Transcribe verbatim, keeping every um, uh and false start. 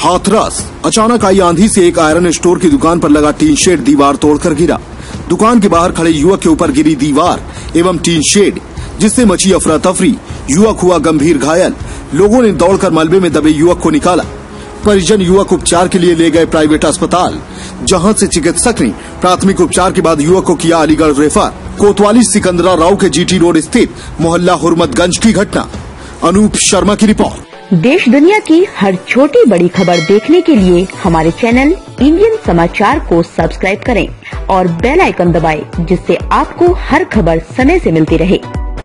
हाथरस। अचानक आई आंधी से एक आयरन स्टोर की दुकान पर लगा टीन शेड दीवार तोड़कर गिरा। दुकान के बाहर खड़े युवक के ऊपर गिरी दीवार एवं टीन शेड, जिससे मची अफरा तफरी। युवक हुआ गंभीर घायल। लोगों ने दौड़कर मलबे में दबे युवक को निकाला। परिजन युवक उपचार के लिए ले गए प्राइवेट अस्पताल, जहां से चिकित्सक ने प्राथमिक उपचार के बाद युवक को किया अलीगढ़ रेफर। कोतवाली सिकंदरा राव के जीटी रोड स्थित मोहल्ला हुरमतगंज की घटना। अनूप शर्मा की रिपोर्ट। देश दुनिया की हर छोटी बड़ी खबर देखने के लिए हमारे चैनल इंडियन समाचार को सब्सक्राइब करें और बेल आइकन दबाएं, जिससे आपको हर खबर समय से मिलती रहे।